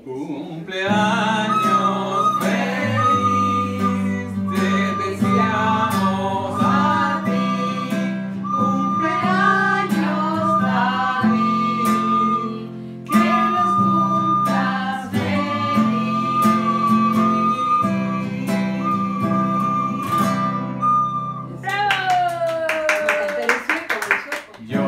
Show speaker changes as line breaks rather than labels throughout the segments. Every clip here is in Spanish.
Cumpleaños feliz, te deseamos a ti. Cumpleaños David, que los cumplas feliz.
¡Bravo!
Yo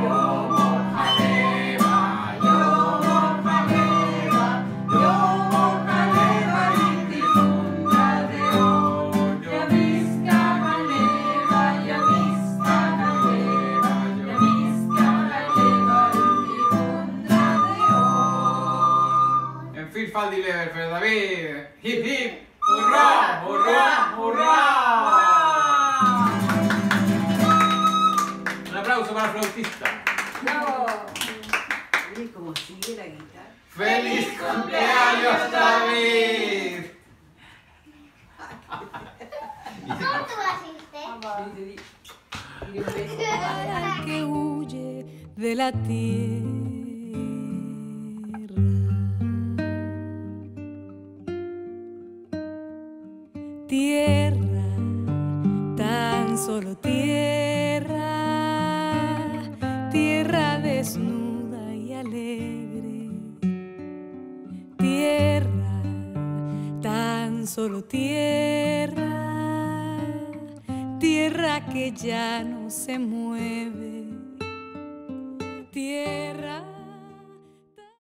Fil di lever för David. Hip hip! Hurra! Hurra! Hurra! Un aplauso para el flautista.
¡Bravo!
Mire cómo sigue la guitarra.
¡Feliz cumpleaños, David!
¿Cómo tú hiciste?
Para el que huye de la tierra. Tierra, tan solo tierra, tierra desnuda y alegre. Tierra, tan solo tierra, tierra que ya no se mueve.